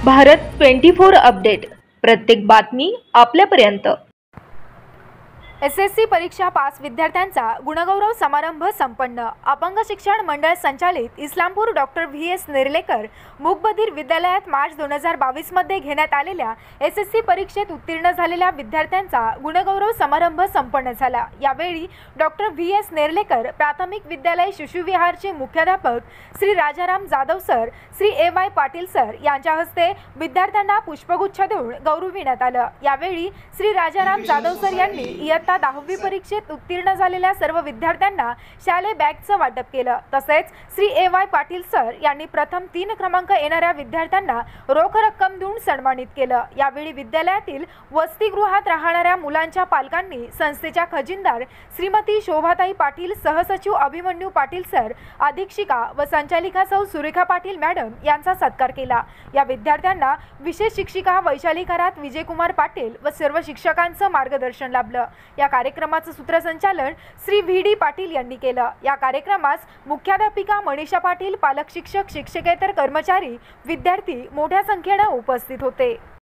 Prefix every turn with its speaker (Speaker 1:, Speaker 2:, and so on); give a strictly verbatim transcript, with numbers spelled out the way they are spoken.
Speaker 1: Bharat twenty four update, प्रत्येक बातमी आपल्यापर्यंत।
Speaker 2: एस एस सी परीक्षा पास विद्यार्थ्यांचा गुणगौरव समारंभ संपन्न। अपंग शिक्षण मंडळ संचालित Islampur doctor V S Nerlekar मूकबधीर विद्यालयात मार्च दोन हजार बावीस मध्ये घेण्यात आलेल्या एस एस सी परीक्षेत उत्तीर्ण झालेल्या विद्यार्थ्यांचा गुणगौरव समारंभ संपन्न झाला। यावेळी डॉक्टर व्ही एस नेर्लेकर प्राथमिक विद्यालय शिशुविहारचे मुख्याध्यापक Shri Rajaram Jadhav sir, Shri A Y Patil sir यांच्या हस्ते विद्यार्थ्यांना पुष्पगुच्छ देऊन गौरविण्यात आलं। यावेळी श्री राजाराम जाधव सर यांनी इयत्ता दहावी परीक्षेत उत्तीर्ण झालेल्या सर्व विद्यार्थ्यांना शालेय बॅगचं वाटप केलं। तसेच Shri A Y Patil sir यांनी प्रथम तीन क्रमांक येणाऱ्या विद्यार्थ्यांना रोख रक्कम देऊन सन्मानित केलं। यावेळी विद्यालयातील वसतिगृहात राहणाऱ्या मुलांच्या पालकांनी संस्थेच्या खजिनदार श्रीमती शोभाताई पाटील, सहसचिव अभिमन्यू पाटील सर, अधीक्षिका व संचालिका सौ सुरेखा पाटील मॅडम यांचा सत्कार केला। या विद्यार्थ्यांना विशेष शिक्षिका वैशाली खरात, विजयकुमार पाटील व सर्व शिक्षकांचं मार्गदर्शन लाभलं। या कार्यक्रमाचं सूत्रसंचालन श्री व्ही डी पाटील यांनी केलं। या कार्यक्रमास मुख्याध्यापिका मनीषा पाटील, पालक शिक्षक, शिक्षकेतर कर्मचारी, विद्यार्थी मोठ्या संख्येने उपस्थित होते।